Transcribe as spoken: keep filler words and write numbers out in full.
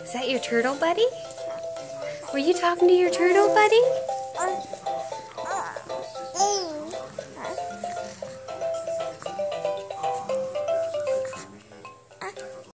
Is that your turtle buddy? Were you talking to your turtle buddy?